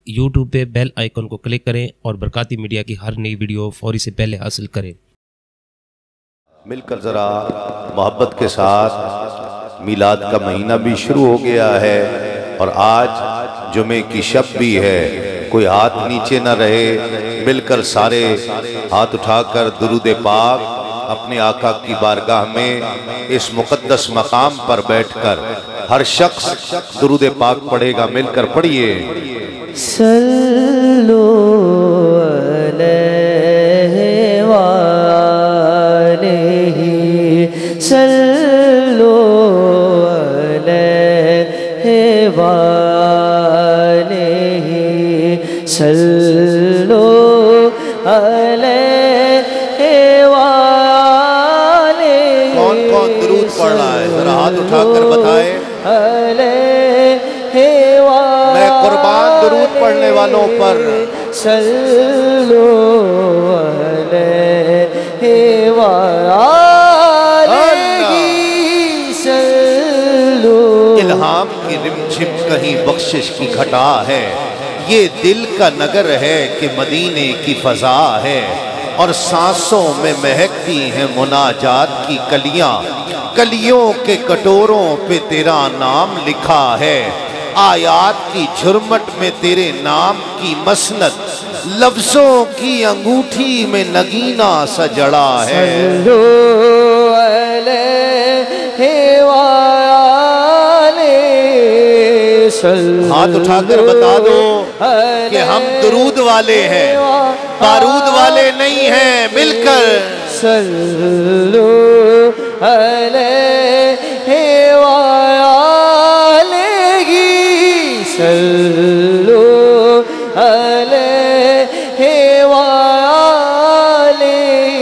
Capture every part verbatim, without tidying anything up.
YouTube پہ bell icon کو click کریں اور برکاتی میڈیا کی ہر نئی ویڈیو فوری سے پہلے حاصل کریں۔ مل کر ذرا محبت کے ساتھ میلاد کا مہینہ بھی شروع ہو گیا ہے اور آج جمعے کی شب بھی ہے، کوئی ہاتھ نیچے نہ رہے، مل کر سارے ہاتھ اٹھا کر درود پاک اپنے آقا کی بارگاہ میں اس مقدس مقام پر بیٹھ کر ہر شخص درود پاک پڑھے گا، مل کر پڑھیے۔ صلو علیہ وآلہ، صلو علیہ وآلہ، صلو علیہ وآلہ۔ کون کون درود پڑھ رہا ہے ذرا ہاتھ اٹھا کر بتائے۔ میں قربان درود پڑھنے والوں پر۔ صلو علیہ وآلہ، صلو۔ الہام کی رم جھم کہیں بخشش کی گھٹا ہے، یہ دل کا نگر ہے کہ مدینے کی فضا ہے، اور سانسوں میں مہکتی ہیں مناجات کی کلیاں، کلیوں کے کٹوروں پہ تیرا نام لکھا ہے، آیات کی جھرمٹ میں تیرے نام کی مسند، لفظوں کی انگوٹھی میں نگینہ سا جڑا ہے۔ صلو علیہ وآلہ، ہاتھ اٹھا کر بتا دو کہ ہم درود والے ہیں، بارود والے نہیں ہیں، مل کر۔ صلو علیہ وآلہ، صلو علیہ وآلہ،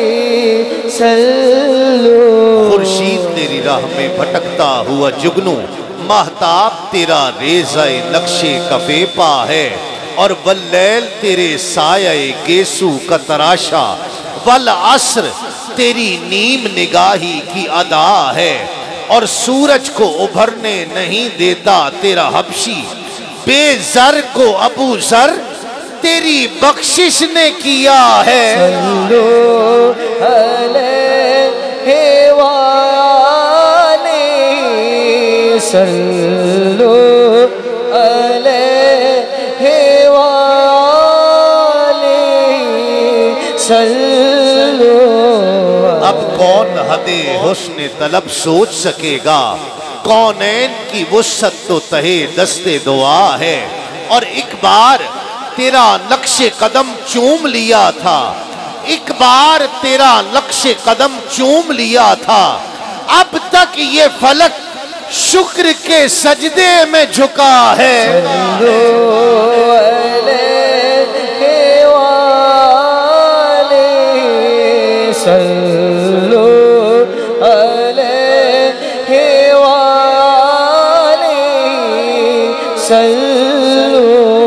صلو۔ خورشید تیری راہ میں بھٹکتا ہوا جگنو، مہتاب تیرا ریزہ نقش کفے پا ہے، اور واللیل تیرے سایہ گیسو کا تراشا، والعصر تیری نیم نگاہی کی ادا ہے، اور سورج کو ابھرنے نہیں دیتا تیرا حبشی، بے زر کو ابو زر تیری بخشش نے کیا ہے۔ صلو علیہ وآلہ، صلو علیہ وآلہ، صلو۔ اب کون حد حسن طلب سوچ سکے گا، کونین کی وسعت تو تہے دست دعا ہے، اور ایک بار تیرا نقش قدم چوم لیا تھا، ایک بار تیرا نقش قدم چوم لیا تھا، اب تک یہ فلک شکر کے سجدے میں جھکا ہے۔ صلو علیہ وآلہ، صلو علیہ وآلہ، صلو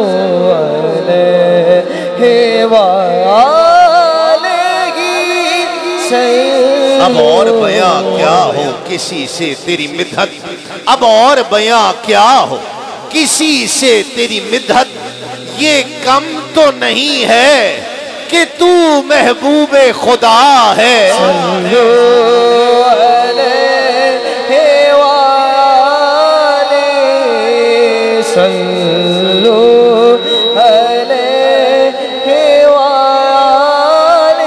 علیہ وآلہ، صلو۔ اب اور بیاں کیا ہو کسی سے تیری مدحت، اب اور بیاں کیا ہو کسی سے تیری مدحت، یہ کم تو نہیں ہے کہ تو محبوب خدا ہے۔ صلو علیہ وآلہ، صلو علیہ وآلہ،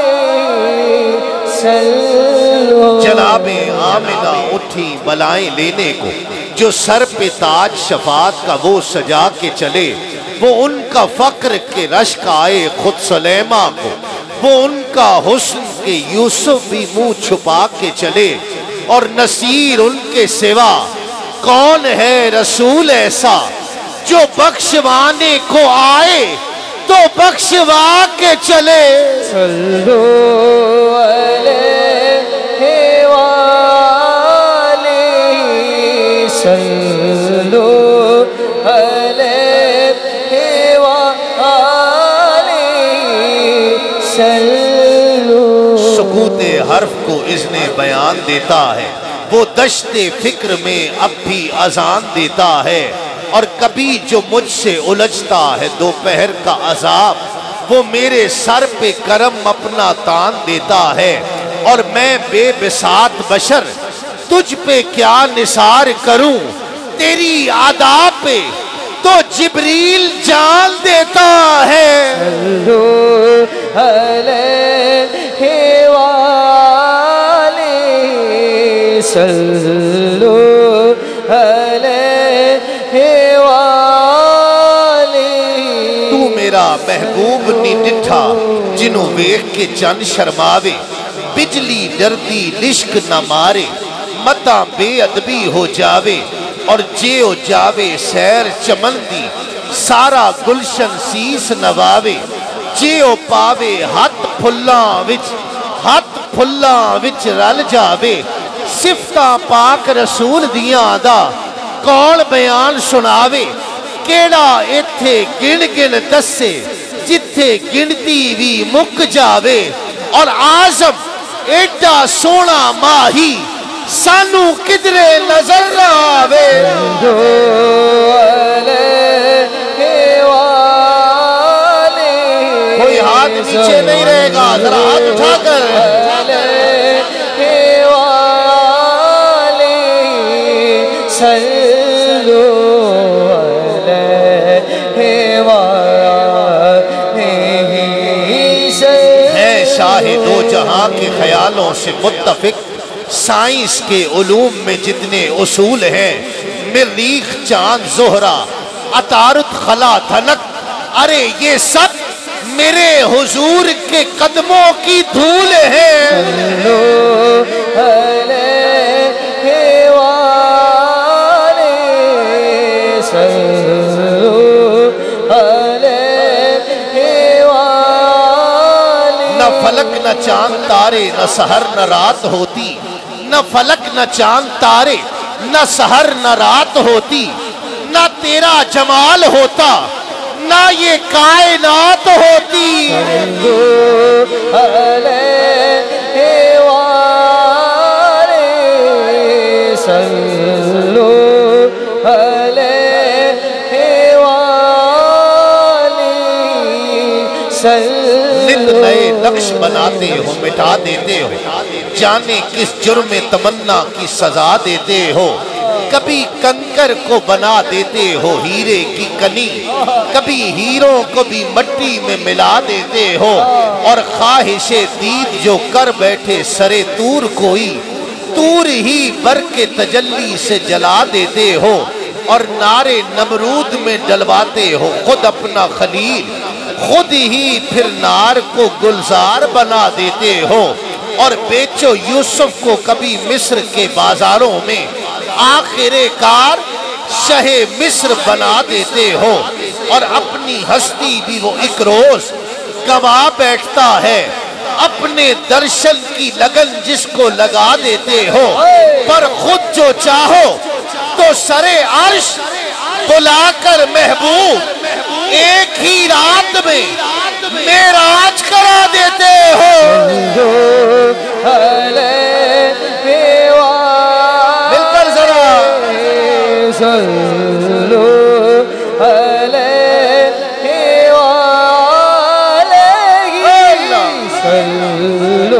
صلو۔ جناب آمنہ اٹھی بلائیں لینے کو، جو سر پہ تاج شفاعت کا وہ سجا کے چلے، وہ ان کا فقر کے رشک آئے خود سلیمہ کو، وہ ان کا حسن کے یوسف بھی منہ چھپا کے چلے، اور نصیر ان کے سوا کون ہے رسول ایسا، جو بخشوانے کو آئے تو بخشوا کے چلے۔ صلو علیہ وآلہ، صلو علیہ وآلہ، صلو۔ سکوت حرف کو اذن بیان دیتا ہے، وہ دشت فکر میں اب بھی اذان دیتا ہے، اور کبھی جو مجھ سے الجھتا ہے دوپہر کا عذاب، وہ میرے سر پہ کرم اپنا تان دیتا ہے، اور میں بے بساط بشر تجھ پہ کیا نثار کروں، تیری ادا پہ تو جبریل جان دیتا ہے۔ صلو علیہ وآلہ، صلو علیہ وآلہ۔ تو میرا محبوب نی ڈٹھا جنوں ویکھ کے چند شرماوے، بجلی ڈردی لشک نہ مارے، متاں بے ادبی ہو جاوے، اور جیو جاوے سیر چمن دی سارا گلشن سیس نواوے، جیو پاوے ہاتھ پھلاں وچ ہاتھ پھلاں وچ رل جاوے، صفتاں پاک رسول دیاں دا کون بیان سناوے، کیڑا ایتھے گن گن دسے جتھے گنتی بھی مک جاوے، اور آزم ایڈا سونا ماہی سانو کدرے نظر نہ آوے۔ کوئی ہاتھ نیچے نہیں رہے گا، ذرا ہاتھ اٹھا کر۔ ہے شاہ دو جہاں کے خیالوں سے متفق، سائنس کے علوم میں جتنے اصول ہیں، مریخ چاند زہرہ عطارد خلا دھنک، ارے یہ سب میرے حضور کے قدموں کی دھول ہے۔ صلو علیہ وآلہ، صلو علیہ وآلہ۔ نہ فلک نہ چاند تارے، نہ سحر نہ رات ہوتی، نہ فلک نہ چاند تارے، نہ سحر نہ رات ہوتی، نہ تیرا جمال ہوتا، نہ یہ کائنات ہوتی۔ صلو علیہ وآلہ، صلو علیہ وآلہ، نت نئے نقش بناتے ہو، مٹا دیتے ہو، جانے کس جرم تمنا کی سزا دیتے ہو، کبھی کنکر کو بنا دیتے ہو ہیرے کی کنی، کبھی ہیروں کو بھی مٹی میں ملا دیتے ہو، اور خواہش دید جو کر بیٹھے سرے تور کوئی، تور ہی برق تجلی سے جلا دیتے ہو، اور نارے نمرود میں ڈلواتے ہو خود اپنا خلیل، خود ہی پھر نار کو گلزار بنا دیتے ہو، اور بیچو یوسف کو کبھی مصر کے بازاروں میں، آخر کار شہ مصر بنا دیتے ہو، اور اپنی ہستی بھی وہ ایک روز گوا بیٹھتا ہے، اپنے درشن کی لگن جس کو لگا دیتے ہو، پر خود جو چاہو تو سرے عرش بلا کر محبوب ایک ہی رات میں معراج کرا دیتے ہو۔ مل کر ذرا صلو علیہ وآلہ، صلو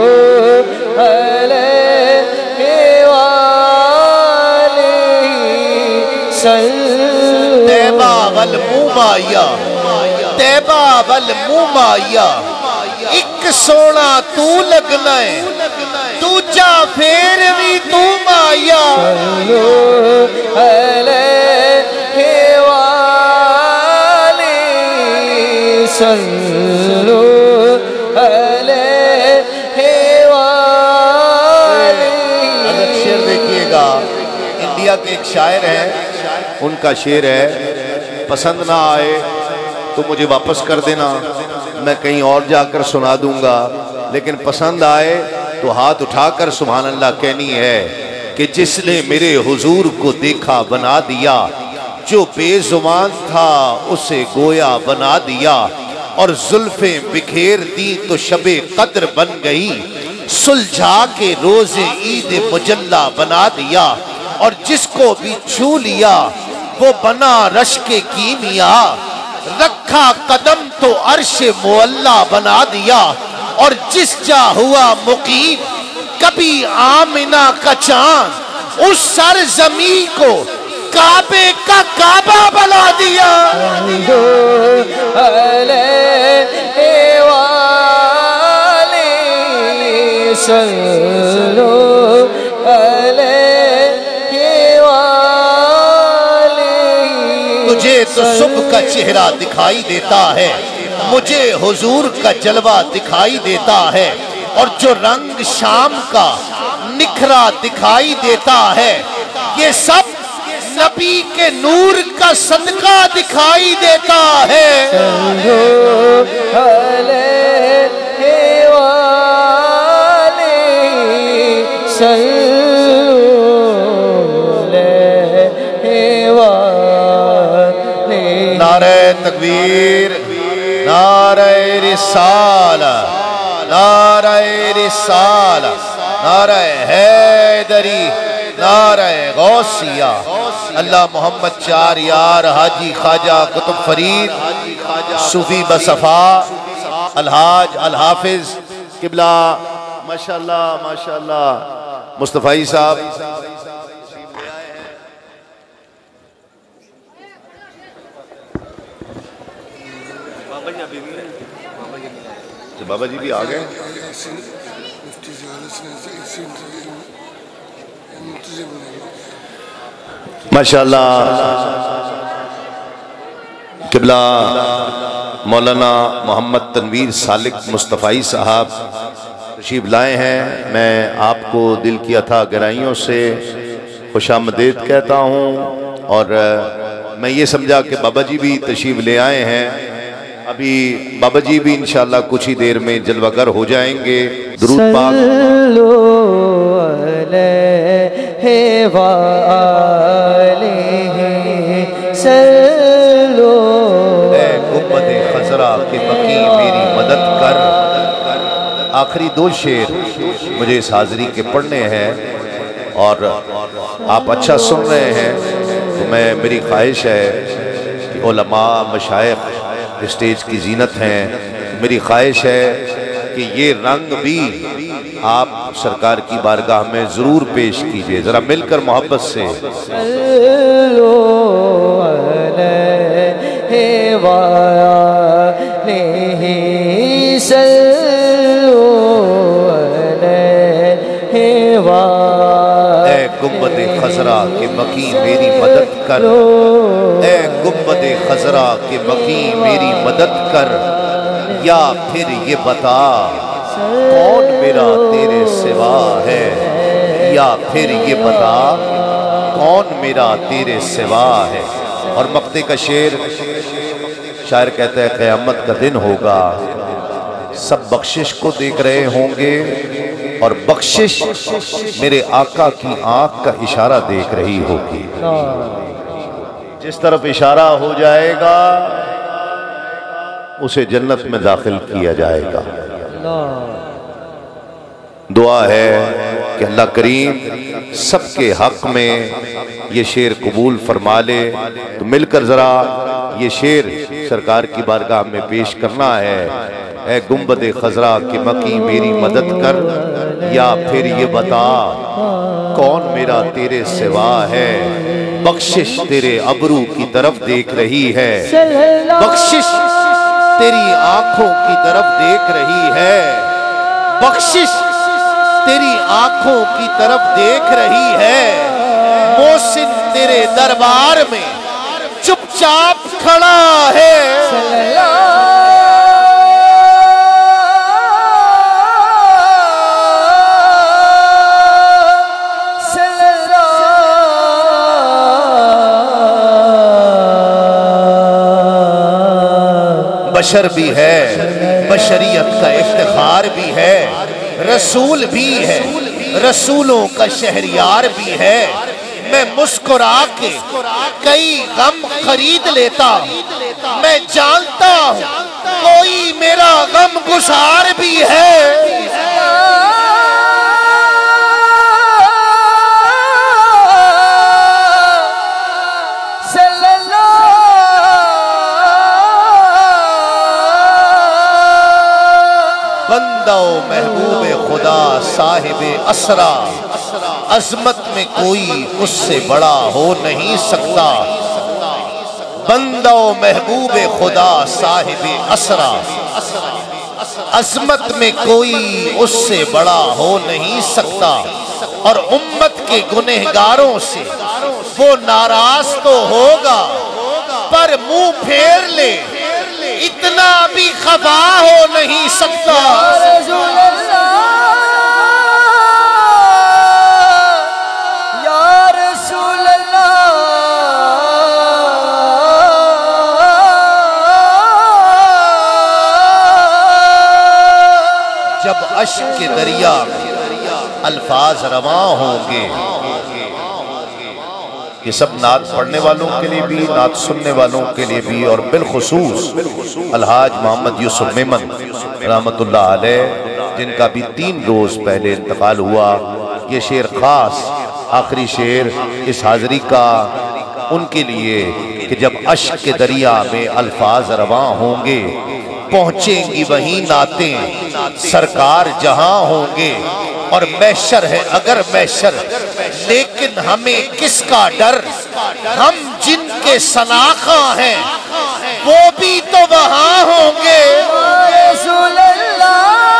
علیہ وآلہ، صلو۔ تیبہ والمومائیہ، تیبہ والمومائیہ، ایک سونا تو لگنا ہے، دوجا پھر بھی تو مائیا۔ صلو علیہ وآلہ، صلو علیہ وآلہ۔ حضرت شعر دیکھیے گا، انڈیا کے ایک شاعر ہیں، ان کا شعر ہے، پسند نہ آئے تو مجھے واپس کر دینا، میں کہیں اور جا کر سنا دوں گا، لیکن پسند آئے تو ہاتھ اٹھا کر سبحان اللہ کہنی ہے کہ جس نے میرے حضور کو دیکھا بنا دیا، جو بے زبان تھا اسے گویا بنا دیا، اور زلفیں بکھیر دی تو شب قدر بن گئی، سلجھا کے روز عید مجلہ بنا دیا، اور جس کو بھی چھو لیا وہ بنا رش کے کیمیا، رکھا قدم تو عرش معلا بنا دیا، اور جس جا ہوا مقیم کبھی آمنہ کا چاند، اس سر زمین کو کعبے کا کعبہ بنا دیا۔ صلو علیہ وآلہ۔ تجھے تو صبح کا چہرہ دکھائی دیتا ہے، مجھے حضور کا جلوہ دکھائی دیتا ہے، اور جو رنگ شام کا نکھرا دکھائی دیتا ہے، یہ سب نبی کے نور کا صدقہ دکھائی دیتا ہے۔ صلو علیہ وآلہ، صلو علیہ وآلہ۔ نعرہ تکبیر، نعرہ رسالہ، نعرہ رسالہ، نعرہ حیدری، نعرہ غوثیہ۔ اللہ محمد چار یار حاجی خواجہ قطب فرید صوفی بصفا الحاج الحافظ قبلہ ماشاءاللہ ماشاءاللہ مصطفی صاحب بابا جی بھی آ گئے۔ ماشاءاللہ قبلہ مولانا محمد تنویر سالک مصطفی صاحب تشریف لائے ہیں۔ میں آپ کو دل کی عطا گہرائیوں سے خوش آمدید کہتا ہوں، اور میں یہ سمجھا کہ بابا جی بھی تشریف لے آئے ہیں۔ ابھی بابا جی بھی انشاءاللہ کچھ ہی دیر میں جلوہ گر ہو جائیں گے۔ درود پاک صلو علیہ وآلہ، صلو اے گنبد خضرا کے بقی میری مدد کر۔ آخری دو شعر مجھے اس حاضری کے پڑھنے ہیں، اور آپ اچھا سن رہے ہیں تو میں میری خواہش ہے کہ علماء مشائخ اسٹیج کی زینت ہیں، میری خواہش ہے کہ یہ رنگ بھی آپ سرکار کی بارگاہ میں ضرور پیش کیجئے، ذرا مل کر محبت سے۔ صلو علیہ وآلہ، صلو علیہ وآلہ۔ اے گنبد خضرا کے بقی میری مدد کر، اے گنبد خضرا کے بقی میری مدد کر، یا پھر یہ بتا کون میرا تیرے سوا ہے، یا پھر یہ بتا کون میرا تیرے سوا ہے۔ اور مقطع کا شعر شاعر کہتا ہے قیامت کا دن ہوگا، سب بخشش کو دیکھ رہے ہوں گے، اور بخشش میرے آقا کی آنکھ کا اشارہ دیکھ رہی ہوگی۔ جس طرف اشارہ ہو جائے گا اسے جنت میں داخل کیا جائے گا۔ دعا ہے کہ اللہ کریم سب کے حق میں یہ شعر قبول فرما لے، تو مل کر ذرا یہ شعر سرکار کی بارگاہ میں پیش کرنا ہے۔ اے گنبد خضرا کے مکی میری مدد کر، یا پھر یہ بتا کون میرا تیرے سوا ہے، بخشش تیرے ابرو کی طرف دیکھ رہی ہے، بخشش تیری آنکھوں کی طرف دیکھ رہی ہے، بخشش تیری آنکھوں کی طرف دیکھ رہی ہے، محسن تیرے دربار میں چپ چاپ کھڑا ہے۔ بشر بھی ہے، بشریت کا افتخار بھی ہے، رسول بھی ہے، رسولوں کا شہریار بھی ہے۔ میں مسکرا کے کئی غم خرید لیتا، میں جانتا ہوں کوئی میرا غم گسار بھی ہے۔ بندہ و محبوب خدا صاحب اسرا، عظمت میں کوئی اس سے بڑا ہو نہیں سکتا، بندہ و محبوب خدا صاحب اسرا، عظمت میں کوئی اس سے بڑا ہو نہیں سکتا، اور امت کے گنہگاروں سے وہ ناراض تو ہوگا پر منہ پھیر لے اتنا بھی خفا ہو نہیں سکتا۔ رسول اللہ یا رسول اللہ، جب عشق کے دریا الفاظ رواں ہوں گے، یہ سب نعت پڑھنے والوں کے لیے بھی، نعت سننے والوں کے لیے بھی، اور بالخصوص الحاج محمد یوسف میمن رحمت اللہ علیہ جن کا بھی تین روز پہلے انتقال ہوا، یہ شعر خاص آخری شعر اس حاضری کا ان کے لیے کہ جب عشق کے دریا میں الفاظ رواں ہوں گے، پہنچیں گی وہیں نعتیں سرکار جہاں ہوں گے، اور محشر ہے اگر محشر لیکن ہمیں کس کا ڈر، ہم جن کے شناخواں ہیں وہ بھی تو وہاں ہوں گے۔ رسول اللہ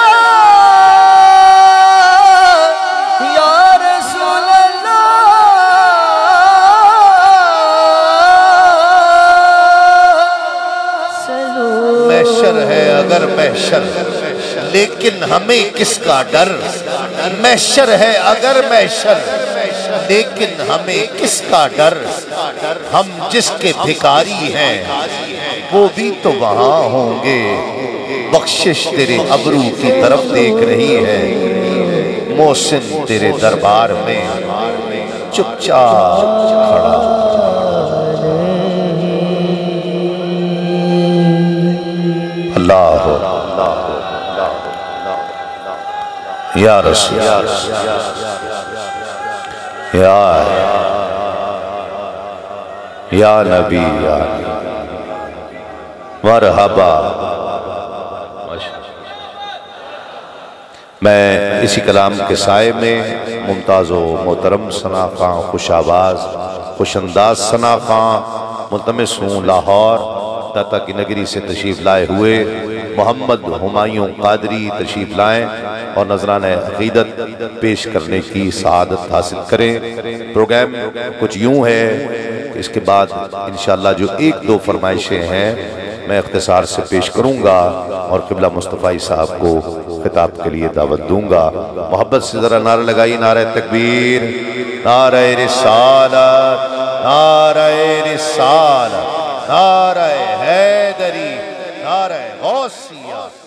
یا رسول اللہ، سلو محشر ہے اگر محشر لیکن ہمیں کس کا ڈر، محشر ہے اگر محشر لیکن ہمیں کس کا ڈر، ہم جس کے بھکاری ہیں وہ بھی تو وہاں ہوں گے، بخشش تیرے ابرو کی طرف دیکھ رہی ہے، محسن تیرے دربار میں چپ چاپ کھڑا۔ اللہ یا رسول یا یا نبی یا مرحبا۔ میں اسی کلام کے سائے میں ممتاز و محترم ثنا خاں، خوش آواز خوش انداز ثنا خاں، ملتمس ہوں لاہور داتا کی نگری سے تشریف لائے ہوئے محمد ہمایوں قادری تشریف لائیں اور نذرانِ عقیدت پیش کرنے کی سعادت حاصل کریں۔ پروگرام کچھ یوں ہے کہ اس کے بعد انشاءاللہ جو ایک دو فرمائشیں ہیں میں اختصار سے پیش کروں گا اور قبلہ مصطفی صاحب کو خطاب کے لیے دعوت دوں گا۔ محبت سے ذرا نعرہ لگائی، نعرہ تکبیر، نعرہ رسالت، نعرہ رسالت، نعرہ حیدری، نعرہ غوثیہ۔